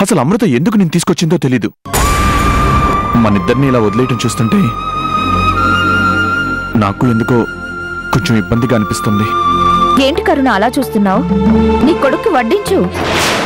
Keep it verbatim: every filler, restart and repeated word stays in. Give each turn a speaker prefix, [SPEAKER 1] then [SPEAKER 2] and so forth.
[SPEAKER 1] అసలు అమృత ఎందుకు నేను తీసుకొచ్చిందో తెలీదు. మనిద్దరిని ఇలా వదిలేయటం చూస్తుంటే నాకు ఎందుకో కొంచెం ఇబ్బందిగా అనిపిస్తుంది.
[SPEAKER 2] ఏంటి కరుణ అలా చూస్తున్నావు? నీ కొడుకు వడ్డించు.